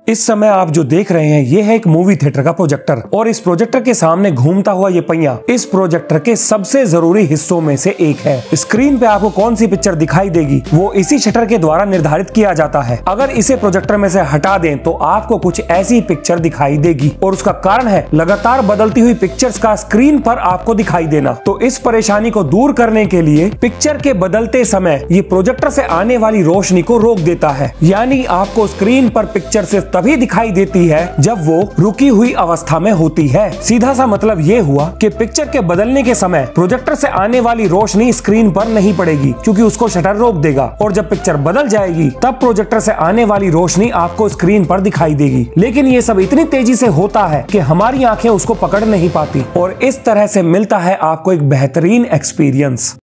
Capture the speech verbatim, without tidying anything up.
इस समय आप जो देख रहे हैं ये है एक मूवी थिएटर का प्रोजेक्टर और इस प्रोजेक्टर के सामने घूमता हुआ ये पहिया इस प्रोजेक्टर के सबसे जरूरी हिस्सों में से एक है। स्क्रीन पे आपको कौन सी पिक्चर दिखाई देगी वो इसी शटर के द्वारा निर्धारित किया जाता है। अगर इसे प्रोजेक्टर में से हटा दें तो आपको कुछ ऐसी पिक्चर दिखाई देगी और उसका कारण है लगातार बदलती हुई पिक्चर्स का स्क्रीन पर आपको दिखाई देना। तो इस परेशानी को दूर करने के लिए पिक्चर के बदलते समय ये प्रोजेक्टर से आने वाली रोशनी को रोक देता है, यानी आपको स्क्रीन पर पिक्चर सिर्फ तभी दिखाई देती है जब वो रुकी हुई अवस्था में होती है। सीधा सा मतलब ये हुआ कि पिक्चर के बदलने के समय प्रोजेक्टर से आने वाली रोशनी स्क्रीन पर नहीं पड़ेगी क्योंकि उसको शटर रोक देगा, और जब पिक्चर बदल जाएगी तब प्रोजेक्टर से आने वाली रोशनी आपको स्क्रीन पर दिखाई देगी। लेकिन ये सब इतनी तेजी से होता है कि हमारी आंखें उसको पकड़ नहीं पाती और इस तरह से मिलता है आपको एक बेहतरीन एक्सपीरियंस।